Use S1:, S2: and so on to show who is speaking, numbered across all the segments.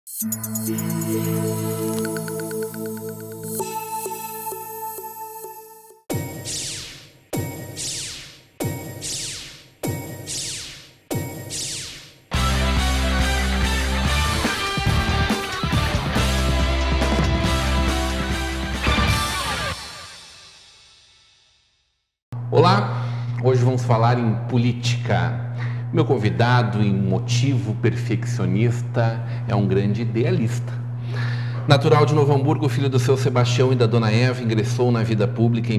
S1: Olá, hoje vamos falar em política. Meu convidado em motivo perfeccionista é um grande idealista. Natural de Novo Hamburgo, filho do seu Sebastião e da dona Eva, ingressou na vida pública em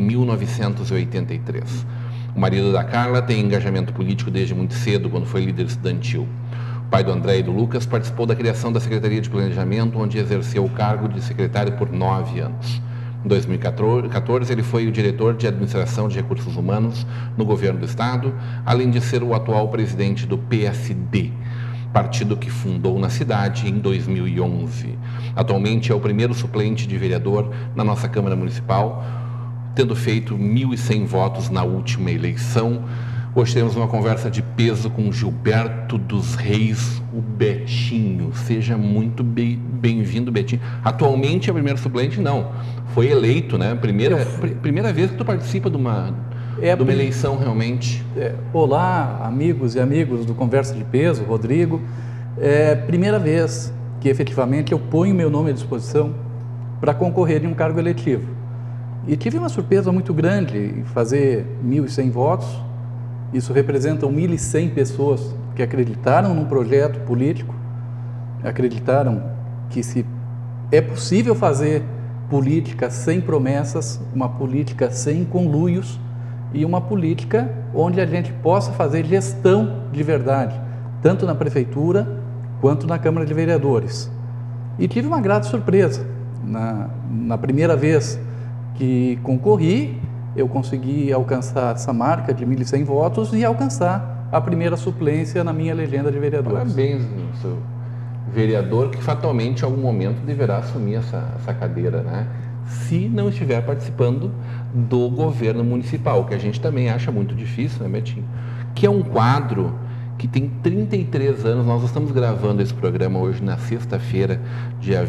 S1: 1983. O marido da Carla tem engajamento político desde muito cedo, quando foi líder estudantil. O pai do André e do Lucas participou da criação da Secretaria de Planejamento, onde exerceu o cargo de secretário por 9 anos. Em 2014, ele foi o diretor de Administração de Recursos Humanos no governo do estado, além de ser o atual presidente do PSD, partido que fundou na cidade em 2011. Atualmente é o primeiro suplente de vereador na nossa Câmara Municipal, tendo feito 1.100 votos na última eleição. Hoje temos uma conversa de peso com Gilberto dos Reis, o Betinho. Seja muito bem-vindo, Betinho. Atualmente é o primeiro suplente? Não. Foi eleito, né? Primeira vez que tu participa de uma eleição realmente.
S2: Olá, amigos e amigos do Conversa de Peso, Rodrigo. É primeira vez que efetivamente eu ponho meu nome à disposição para concorrer em um cargo eletivo. E tive uma surpresa muito grande em fazer 1.100 votos. Isso representa 1.100 pessoas que acreditaram num projeto político, acreditaram que se é possível fazer política sem promessas, uma política sem conluios e uma política onde a gente possa fazer gestão de verdade, tanto na prefeitura quanto na Câmara de Vereadores. E tive uma grata surpresa. Na primeira vez que concorri, eu consegui alcançar essa marca de 1.100 votos e alcançar a primeira suplência na minha legenda de vereadores.
S1: Parabéns, seu vereador, que fatalmente em algum momento deverá assumir essa cadeira, né? Se não estiver participando do governo municipal, que a gente também acha muito difícil, né, Betinho? Que é um quadro que tem 33 anos. Nós estamos gravando esse programa hoje na sexta-feira, dia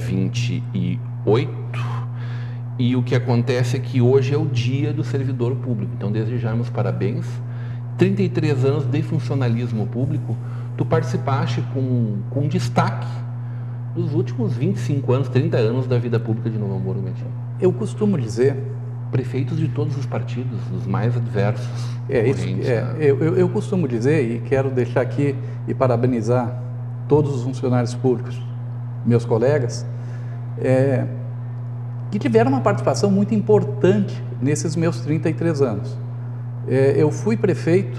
S1: 28. E o que acontece é que hoje é o dia do servidor público. Então, desejamos parabéns. 33 anos de funcionalismo público. Tu participaste com destaque dos últimos 25 anos, 30 anos da vida pública de Novo Hamburgo, Betinho.
S2: Eu costumo dizer...
S1: Prefeitos de todos os partidos, os mais adversos.
S2: Eu costumo dizer, e quero deixar aqui e parabenizar todos os funcionários públicos, meus colegas, que tiveram uma participação muito importante nesses meus 33 anos. Eu fui prefeito,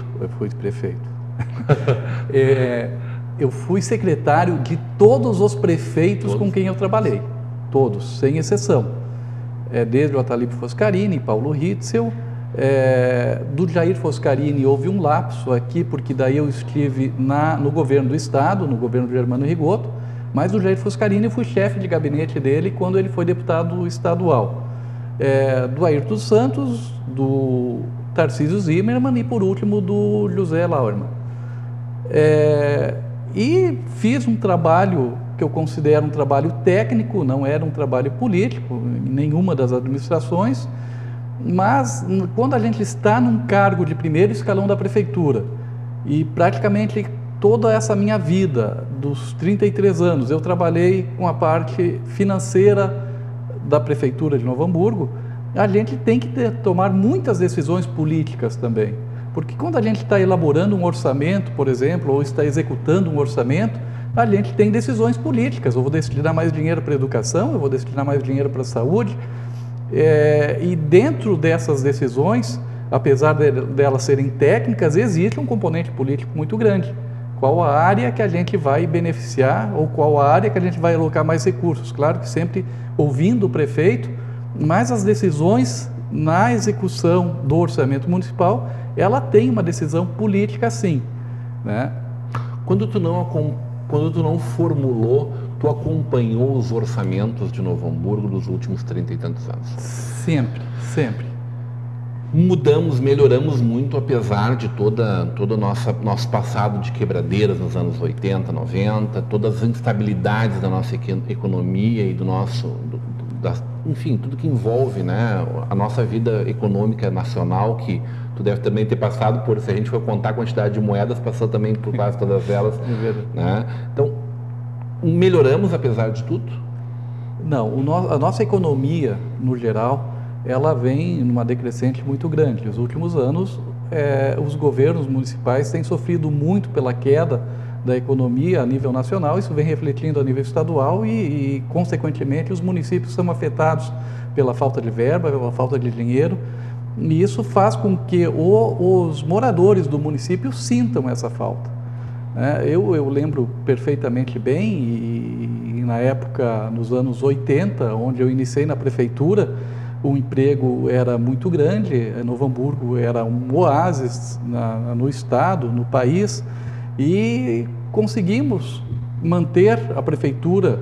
S2: eu fui secretário de todos os prefeitos com quem eu trabalhei, todos, sem exceção. Desde o Atalípio Foscarini, Paulo Ritzel, do Jair Foscarini houve um lapso aqui, porque daí eu estive no governo do estado, no governo do Germano Rigoto, mas do Jair Foscarini eu fui chefe de gabinete dele quando ele foi deputado estadual. Do Ayrton Santos, do Tarcísio Zimmermann e, por último, do José Lauermann. E fiz um trabalho que eu considero um trabalho técnico, não era um trabalho político, em nenhuma das administrações, mas quando a gente está num cargo de primeiro escalão da prefeitura e praticamente toda essa minha vida, dos 33 anos, eu trabalhei com a parte financeira da prefeitura de Novo Hamburgo, a gente tem que tomar muitas decisões políticas também, porque quando a gente está elaborando um orçamento, por exemplo, ou está executando um orçamento, a gente tem decisões políticas. Eu vou destinar mais dinheiro para a educação, eu vou destinar mais dinheiro para a saúde. E dentro dessas decisões, apesar delas serem técnicas, existe um componente político muito grande. Qual a área que a gente vai beneficiar ou qual a área que a gente vai alocar mais recursos? Claro que sempre ouvindo o prefeito, mas as decisões na execução do orçamento municipal, ela tem uma decisão política sim, né?
S1: Quando tu não formulou, tu acompanhou os orçamentos de Novo Hamburgo dos últimos 30 e tantos anos?
S2: Sempre, sempre.
S1: Mudamos, melhoramos muito, apesar de todo o nosso passado de quebradeiras nos anos 80, 90, todas as instabilidades da nossa economia e enfim, tudo que envolve, né, a nossa vida econômica nacional, que tu deve também ter passado por, se a gente for contar a quantidade de moedas, passou também por quase todas elas. Né? Então, melhoramos apesar de tudo?
S2: Não, a nossa economia, no geral, ela vem numa decrescente muito grande. Nos últimos anos, os governos municipais têm sofrido muito pela queda da economia a nível nacional, isso vem refletindo a nível estadual e consequentemente, os municípios são afetados pela falta de verba, pela falta de dinheiro, e isso faz com que os moradores do município sintam essa falta. Eu lembro perfeitamente bem, e na época, nos anos 80, onde eu iniciei na prefeitura, o emprego era muito grande, Novo Hamburgo era um oásis no estado, no país, e conseguimos manter a prefeitura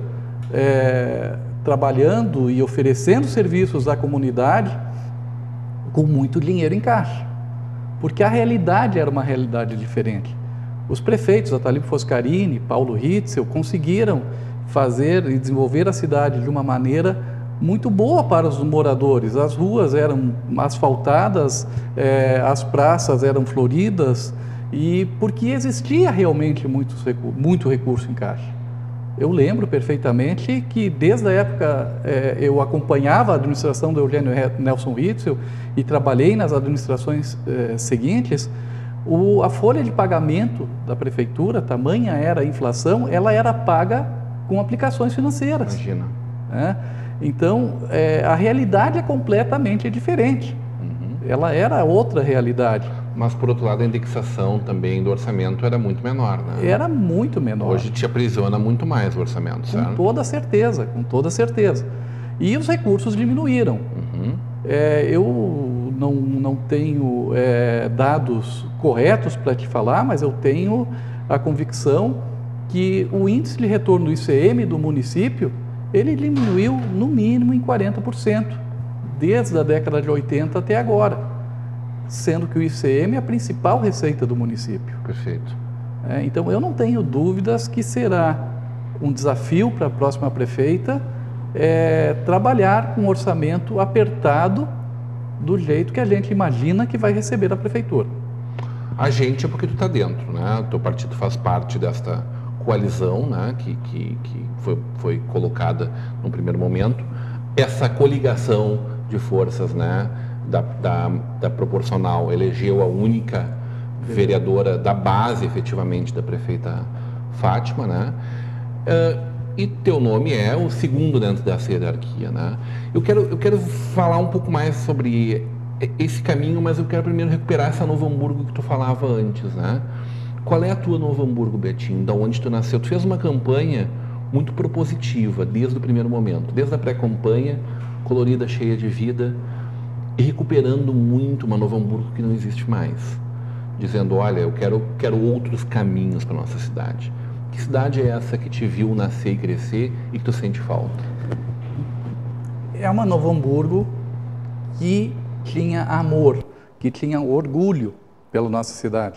S2: trabalhando e oferecendo serviços à comunidade com muito dinheiro em caixa, porque a realidade era uma realidade diferente. Os prefeitos, Atalípio Foscarini, Paulo Ritzel, conseguiram fazer e desenvolver a cidade de uma maneira muito boa para os moradores. As ruas eram asfaltadas, as praças eram floridas, e porque existia realmente muito recurso em caixa. Eu lembro perfeitamente que desde a época eu acompanhava a administração do Eugênio Nelson Ritzel e trabalhei nas administrações seguintes. A folha de pagamento da prefeitura, tamanha era a inflação, ela era paga com aplicações financeiras.
S1: Imagina.
S2: Então, a realidade é completamente diferente. Ela era outra realidade.
S1: Mas, por outro lado, a indexação também do orçamento era muito menor, né?
S2: Era muito menor.
S1: Hoje te aprisiona muito mais o orçamento, certo?
S2: Com toda certeza, com toda certeza. E os recursos diminuíram. Eu não tenho dados corretos para te falar, mas eu tenho a convicção que o índice de retorno do ICM do município, ele diminuiu no mínimo em 40%, desde a década de 80 até agora, sendo que o ICM é a principal receita do município.
S1: Perfeito.
S2: Então, eu não tenho dúvidas que será um desafio para a próxima prefeita trabalhar com um orçamento apertado do jeito que a gente imagina que vai receber a prefeitura.
S1: A gente é porque tu está dentro, né? O teu partido faz parte desta coalizão, né? que foi colocada no primeiro momento. Essa coligação de forças, né? da proporcional elegeu a única vereadora da base, efetivamente, da prefeita Fátima, né? E teu nome é o segundo dentro dessa hierarquia, né? Eu quero falar um pouco mais sobre esse caminho, mas eu quero primeiro recuperar essa Novo Hamburgo que tu falava antes, né? Qual é a tua Novo Hamburgo, Betinho? Da onde tu nasceu? Tu fez uma campanha muito propositiva desde o primeiro momento, desde a pré-campanha, colorida, cheia de vida, e recuperando muito uma Novo Hamburgo que não existe mais, dizendo, olha, eu quero outros caminhos para nossa cidade. Que cidade é essa que te viu nascer e crescer e que tu sente falta?
S2: É uma Novo Hamburgo que tinha amor, que tinha orgulho pela nossa cidade.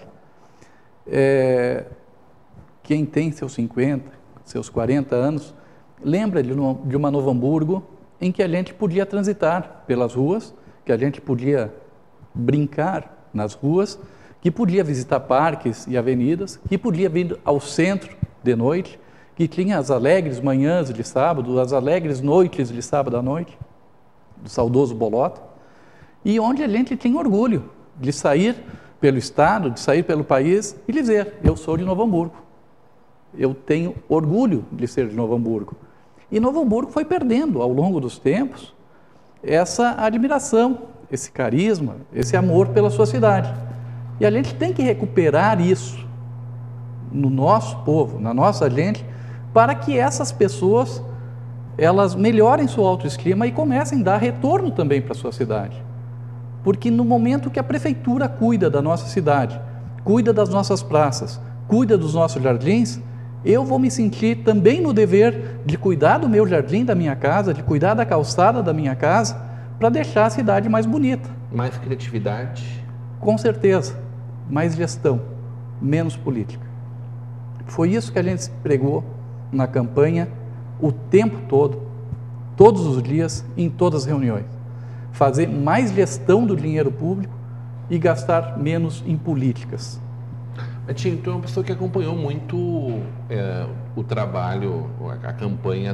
S2: Quem tem seus 50, seus 40 anos, lembra de uma Novo Hamburgo em que a gente podia transitar pelas ruas, que a gente podia brincar nas ruas, que podia visitar parques e avenidas, que podia vir ao centro de noite, que tinha as alegres manhãs de sábado, as alegres noites de sábado à noite, do saudoso Bolota, e onde a gente tinha orgulho de sair pelo estado, de sair pelo país e dizer, eu sou de Novo Hamburgo, eu tenho orgulho de ser de Novo Hamburgo. E Novo Hamburgo foi perdendo, ao longo dos tempos, essa admiração, esse carisma, esse amor pela sua cidade. E a gente tem que recuperar isso no nosso povo, na nossa gente, para que essas pessoas, elas melhorem sua autoestima e comecem a dar retorno também para a sua cidade. Porque no momento que a prefeitura cuida da nossa cidade, cuida das nossas praças, cuida dos nossos jardins, eu vou me sentir também no dever de cuidar do meu jardim, da minha casa, de cuidar da calçada da minha casa, para deixar a cidade mais bonita.
S1: Mais criatividade?
S2: Com certeza. Mais gestão, menos política. Foi isso que a gente pregou na campanha o tempo todo, todos os dias, em todas as reuniões. Fazer mais gestão do dinheiro público e gastar menos em políticas.
S1: Betinho, tu é uma pessoa que acompanhou muito o trabalho, a campanha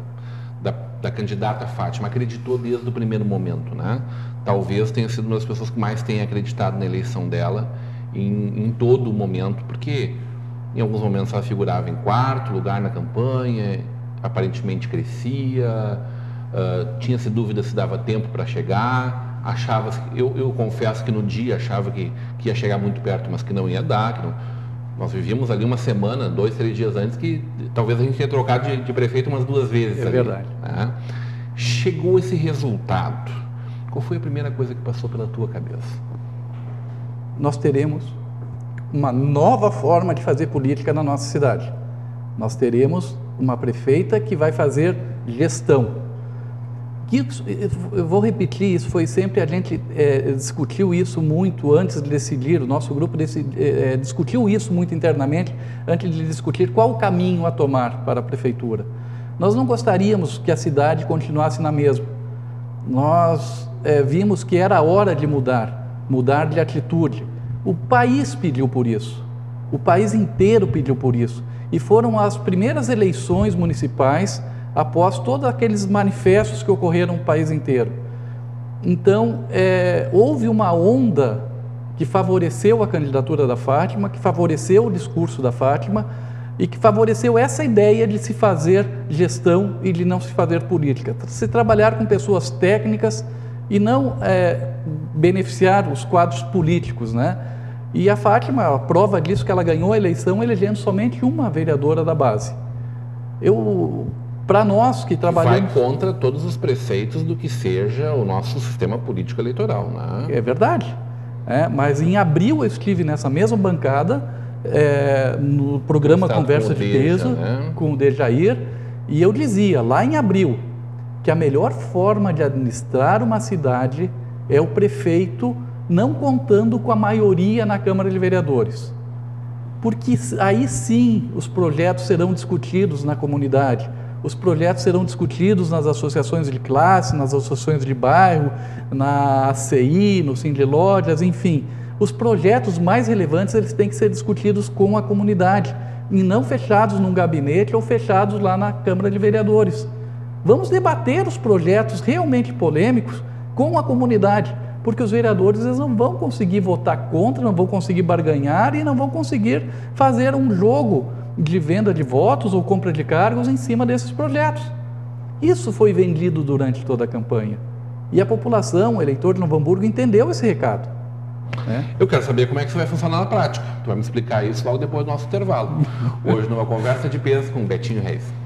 S1: da candidata Fátima, acreditou desde o primeiro momento, né? Talvez tenha sido uma das pessoas que mais tenha acreditado na eleição dela em todo momento, porque em alguns momentos ela figurava em quarto lugar na campanha, aparentemente crescia, tinha-se dúvida se dava tempo para chegar, achava, eu confesso que no dia achava que ia chegar muito perto, mas que não ia dar, que não, nós vivíamos ali uma semana, 2, 3 dias antes, que talvez a gente ia trocar de prefeito umas 2 vezes.
S2: É
S1: ali,
S2: verdade.
S1: né? Chegou esse resultado, qual foi a primeira coisa que passou pela tua cabeça?
S2: Nós teremos uma nova forma de fazer política na nossa cidade. Nós teremos uma prefeita que vai fazer gestão. Eu vou repetir, isso foi sempre, a gente discutiu isso muito antes de decidir, o nosso grupo discutiu isso muito internamente, antes de discutir qual o caminho a tomar para a prefeitura. Nós não gostaríamos que a cidade continuasse na mesma. Nós vimos que era hora de mudar de atitude. O país pediu por isso, o país inteiro pediu por isso. E foram as primeiras eleições municipais após todos aqueles manifestos que ocorreram no país inteiro. Então, houve uma onda que favoreceu a candidatura da Fátima, que favoreceu o discurso da Fátima e que favoreceu essa ideia de se fazer gestão e de não se fazer política. Se trabalhar com pessoas técnicas e não beneficiar os quadros políticos, né? E a Fátima, a prova disso que ela ganhou a eleição elegendo somente uma vereadora da base. Para nós que trabalhamos...
S1: Vai contra todos os preceitos do que seja o nosso sistema político eleitoral, né?
S2: É verdade. Mas em abril eu estive nessa mesma bancada, no programa Conversa de Peso,
S1: né?
S2: Com o Dejair, e eu dizia, lá em abril, que a melhor forma de administrar uma cidade é o prefeito não contando com a maioria na Câmara de Vereadores. Porque aí sim os projetos serão discutidos na comunidade, os projetos serão discutidos nas associações de classe, nas associações de bairro, na ACI, no Sindilógias, enfim. Os projetos mais relevantes eles têm que ser discutidos com a comunidade e não fechados num gabinete ou fechados lá na Câmara de Vereadores. Vamos debater os projetos realmente polêmicos com a comunidade, porque os vereadores eles não vão conseguir votar contra, não vão conseguir barganhar e não vão conseguir fazer um jogo de venda de votos ou compra de cargos em cima desses projetos. Isso foi vendido durante toda a campanha. E a população, o eleitor de Novo Hamburgo, entendeu esse recado.
S1: Eu quero saber como é que isso vai funcionar na prática. Tu vai me explicar isso logo depois do nosso intervalo. Hoje, numa conversa de peso com Betinho Reis.